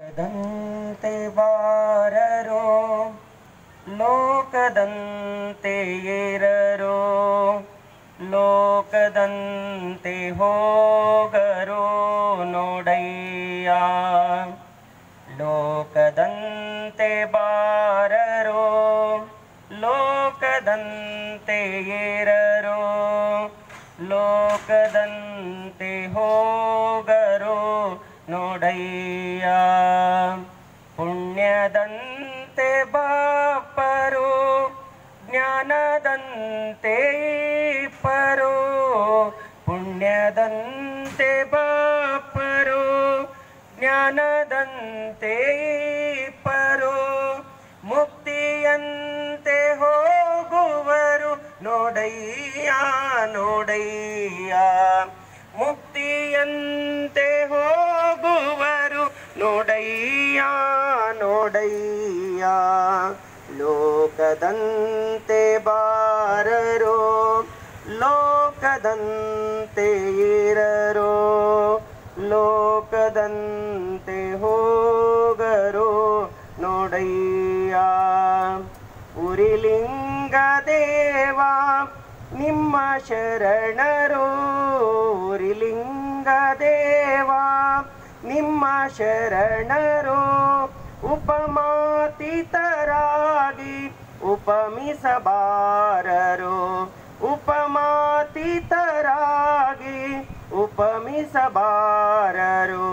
ಲೋಕದಂತೆ ಬಾರರೋ, ಲೋಕದಂತೆ ಇರರೋ, ಲೋಕದಂತೆ ಹೋಗರೋ ನೋಡಯ್ಯ. ಲೋಕದಂತೆ ಬಾರರೋ, ಲೋಕದಂತೆ ಇರರೋ, ಲೋಕದಂತೆ ಹೋಗರೋ ನೋಡಯ್ಯ. ಪುಣ್ಯದಂತೆ ಬಾಪರೋ, ಜ್ಞಾನದಂತೆ ಪರೋ, ಪುಣ್ಯದಂತೆ ಬಾಪರೋ, ಜ್ಞಾನದಂತೆ ಪರೋ, ಮುಕ್ತಿಯಂತೆ ಹೋಗುವರು ನೋಡಯ್ಯ ನೋಡಯ್ಯ. ಮುಕ್ತಿಯಂತೆ ಹೋಗುವರು ನೋಡಯ್ಯ ನೋಡಯ್ಯ. ಲೋಕದಂತೆ ಬಾರರೋ, ಲೋಕದಂತೆ ಇರರೋ, ಲೋಕದಂತೆ ಹೋಗರೋ ನೋಡಯ್ಯ. ಉರಿಲಿಂಗ ದೇವ ನಿಮ್ಮ ಶರಣರೋ, ಉರಿಲಿಂಗ ದೇವ ನಿಮ್ಮ ಶರಣರೋ, ಉಪಮಾತೀತರಾಗಿ ಉಪಮಿಸಬಾರರೋ, ಉಪಮಾತೀತರಾಗಿ ಉಪಮಿಸಬಾರರೋ.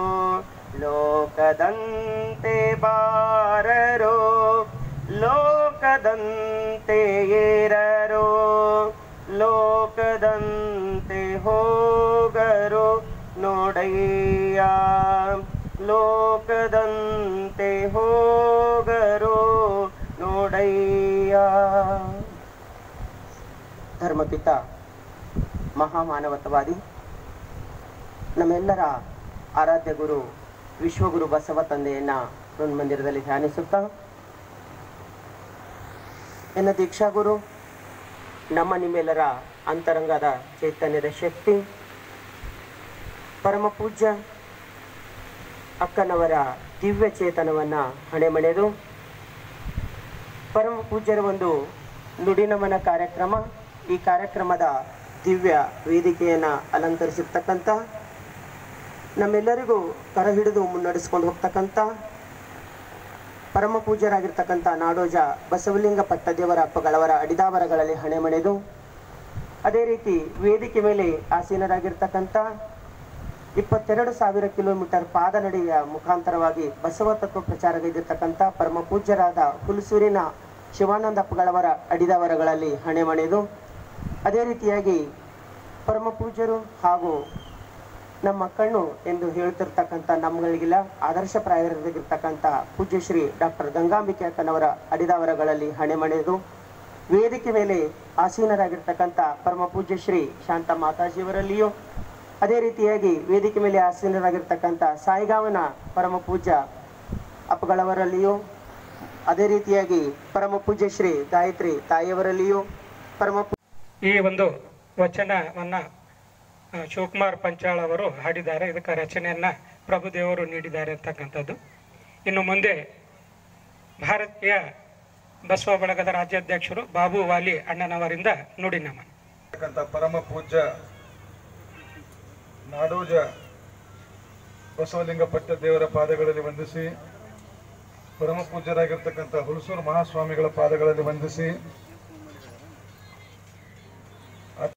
ಲೋಕದಂತೆ ಬಾರರೋ, ಲೋಕದಂತೆ ಇರರೋ, ಲೋಕದಂತೆ ಹೋಗರೋ ನೋಡಯ್ಯ. ಲೋಕದಂತೆ ಹೋಗರೋ ನೋಡಯ್ಯ. ಧರ್ಮಪಿತ ಮಹಾಮಾನವತವಾದಿ ನಮ್ಮೆಲ್ಲರ ಆರಾಧ್ಯ ಗುರು ವಿಶ್ವಗುರು ಬಸವ ತಂದೆಯನ್ನ ಮಂದಿರದಲ್ಲಿ ಧ್ಯಾನಿಸುತ್ತಾ, ಎನ್ನ ದೀಕ್ಷಾಗುರು ನಮ್ಮ ನಿಮ್ಮೆಲ್ಲರ ಅಂತರಂಗದ ಚೈತನ್ಯದ ಶಕ್ತಿ ಪರಮ ಪೂಜ್ಯ ಅಕ್ಕನವರ ದಿವ್ಯ ಚೇತನವನ್ನು ಹಣೆಮಣೆದು ಪರಮ ಪೂಜ್ಯರ ಒಂದು ನುಡಿನಮನ ಕಾರ್ಯಕ್ರಮ, ಈ ಕಾರ್ಯಕ್ರಮದ ದಿವ್ಯ ವೇದಿಕೆಯನ್ನು ಅಲಂಕರಿಸಿರ್ತಕ್ಕಂಥ, ನಮ್ಮೆಲ್ಲರಿಗೂ ಕರ ಹಿಡಿದು ಮುನ್ನಡೆಸ್ಕೊಂಡು ಹೋಗ್ತಕ್ಕಂಥ ಪರಮ ಪೂಜ್ಯರಾಗಿರ್ತಕ್ಕಂಥ ನಾಡೋಜ ಬಸವಲಿಂಗ ಪಟ್ಟದೇವರ ಅಪ್ಪಗಳವರ ಅಡಿದಾವರಗಳಲ್ಲಿ ಹಣೆಮಣೆದು, ಅದೇ ರೀತಿ ವೇದಿಕೆ ಮೇಲೆ ಆಸೀನರಾಗಿರ್ತಕ್ಕಂಥ 22,000 ಕಿಲೋಮೀಟರ್ ಪಾದನಡೆಯ ಮುಖಾಂತರವಾಗಿ ಬಸವ ತತ್ವ ಪ್ರಚಾರಗೈದಿರ್ತಕ್ಕಂಥ ಪರಮ ಪೂಜ್ಯರಾದ ಹುಲಸೂರಿನ ಶಿವಾನಂದ ಅಪ್ಪಗಳವರ ಅಡಿದಾವರಗಳಲ್ಲಿ ಹಣೆಮಣೆದು, ಅದೇ ರೀತಿಯಾಗಿ ಪರಮ ಪೂಜ್ಯರು ಹಾಗೂ ನಮ್ಮ ಕಣ್ಣು ಎಂದು ಹೇಳ್ತಿರ್ತಕ್ಕಂಥ ನಮ್ಮಗಳಿಗೆಲ್ಲ ಆದರ್ಶಪ್ರಾಯರಾಗಿರ್ತಕ್ಕಂಥ ಪೂಜ್ಯ ಶ್ರೀ ಡಾಕ್ಟರ್ ಗಂಗಾಂಬಿಕೆ ಅಕ್ಕನವರ ಅಡಿದಾವರಗಳಲ್ಲಿ ಹಣೆಮಣೆದು, ವೇದಿಕೆ ಮೇಲೆ ಆಸೀನರಾಗಿರ್ತಕ್ಕಂಥ ಪರಮ ಪೂಜ್ಯ ಶ್ರೀ ಶಾಂತ ಮಾತಾಜಿಯವರಲ್ಲಿಯೂ, ಅದೇ ರೀತಿಯಾಗಿ ವೇದಿಕೆ ಮೇಲೆ ಆಸೀನರಾಗಿರ್ತಕ್ಕಂಥ ಸಾಯಿಗಾವನ ಪರಮ ಪೂಜ್ಯ ಅಪ್ಪಗಳವರಲ್ಲಿಯೂ, ಅದೇ ರೀತಿಯಾಗಿ ಪರಮ ಪೂಜ್ಯ ಶ್ರೀ ಗಾಯತ್ರಿ ತಾಯಿಯವರಲ್ಲಿಯೂ ಈ ಒಂದು ವಚನವನ್ನು ಶಿವಕುಮಾರ್ ಪಂಚಾಳ್ ಅವರು ಹಾಡಿದ್ದಾರೆ. ಇದಕ್ಕೆ ರಚನೆಯನ್ನು ಪ್ರಭುದೇವರು ನೀಡಿದ್ದಾರೆ ಅಂತಕ್ಕಂಥದ್ದು. ಇನ್ನು ಮುಂದೆ ಭಾರತೀಯ ಬಸವ ಬಳಗದ ರಾಜ್ಯಾಧ್ಯಕ್ಷರು ಬಾಬು ವಾಲಿ ಅಣ್ಣನವರಿಂದ ನುಡಿನಮನ. ಪರಮ ಪೂಜ್ಯ ನಾಡೋಜ ಬಸವಲಿಂಗ ಪಟ್ಟದೇವರ ಪಾದಗಳಲ್ಲಿ ವಂದಿಸಿ, ಪರಮ ಪೂಜ್ಯರಾಗಿರ್ತಕ್ಕಂಥ ಹುಲಸೂರು ಮಹಾಸ್ವಾಮಿಗಳ ಪಾದಗಳಲ್ಲಿ ವಂದಿಸಿ,